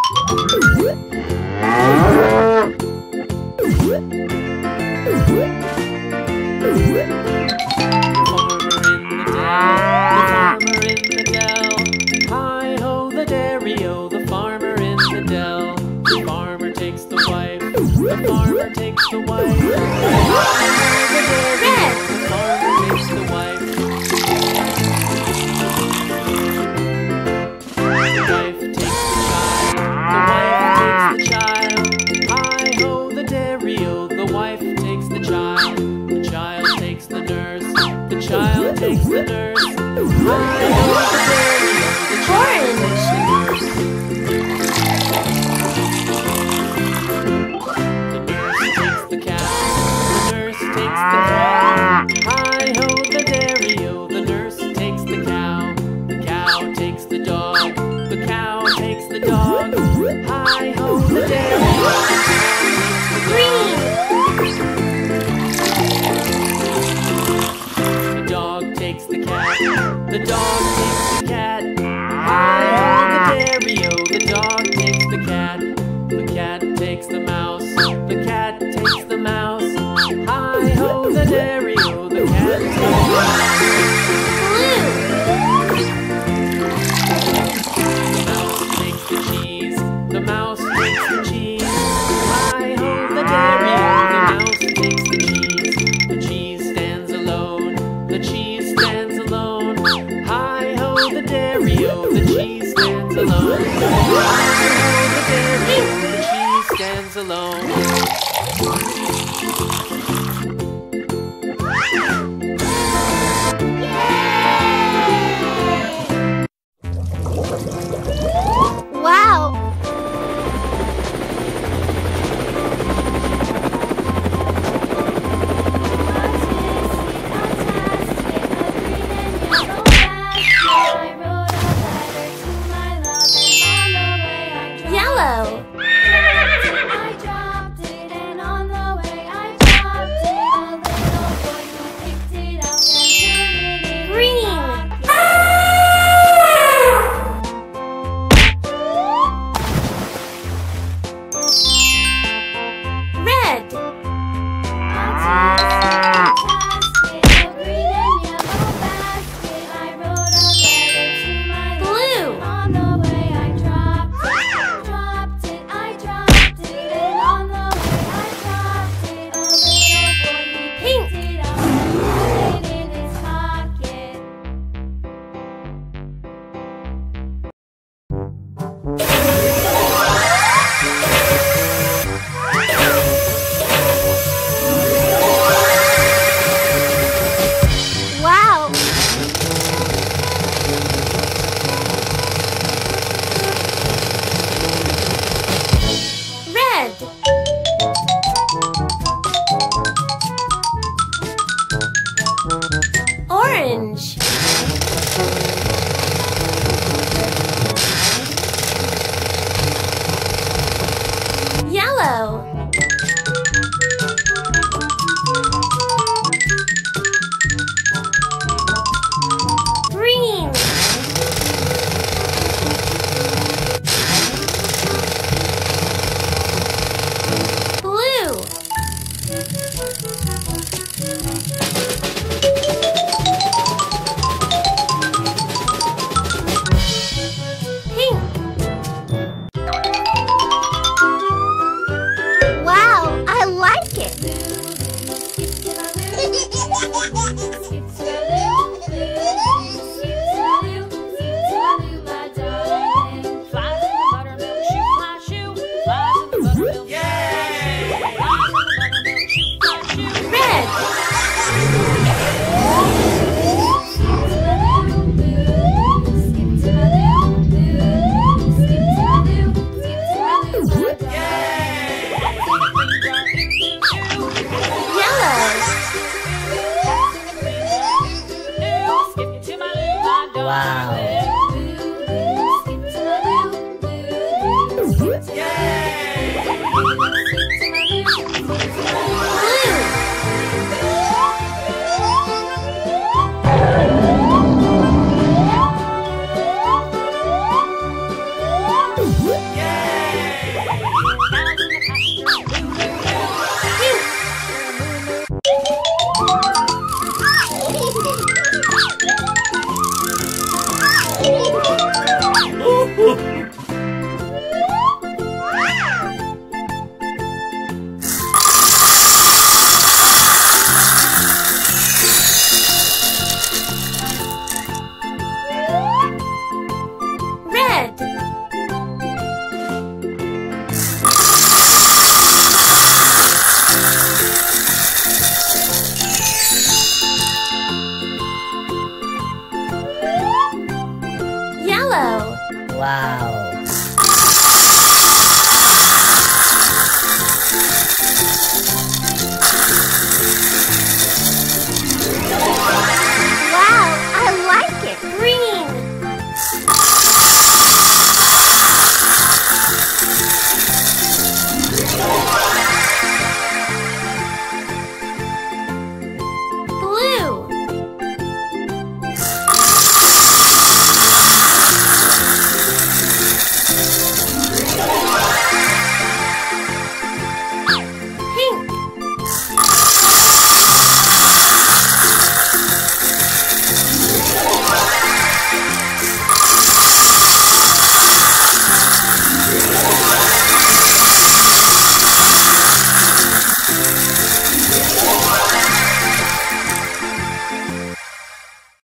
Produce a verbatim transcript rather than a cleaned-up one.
Hi-ho the dairy-o, the farmer in the dell. The farmer takes the wife, the farmer takes the wife. Hi-ho the dairy-o, the farmer takes the wife. The wife takes the child, the wife takes the child. Hi-ho the dairy-o, the wife takes the child. The child takes the nurse, the child takes the nurse. Hi-ho the dairy-o, the child takes the nurse. The nurse takes the cat, the nurse takes the cow. Hi-ho the dairy-o, the nurse takes the cow. The cow takes the dog, the cow takes the dog. Hi-ho the dairy-o, the green. The dog takes the cat, the dog takes the cat. Hi-ho the dairy-o, the dog takes the cat. The cat takes the mouse, the cat takes the mouse. Hi-ho the dairy-o, the cat takes the mouse. The mouse takes the cheese, the mouse takes the cheese. Hi-ho the dairy-o, the mouse takes the cheese. The cheese stands alone, the cheese stands alone. Hi-ho the dairy-o, the cheese stands alone. Hi-ho the dairy-o, the cheese stands alone. Wow! Yellow! I dropped it and on the way I dropped it. A little boy who picked it up and put it in Green! his pocket. Red! Basket, a green and yellow basket. I wrote a letter to my Blue! On the way I dropped it, dropped it, I dropped it, and on the way I dropped it. A little boy he picked it up and put it in his pocket. Wow! Red! Orange! Yellow! Green! Blue! Pink! Wow, I like it! Skip to the loo, skip to the loo, skip to the loo, skip to the loo, my darling. Flies in the buttermilk, shoot my shoe. Flies in the buttermilk, Yay! flies in the buttermilk, shoot my shoe. Red! Skip to the loo, loo, skip to the loo, skip to the loo, my darling. Yellow! Skip to my loo, my darling. Wow. Skip to the loo, loo, skip to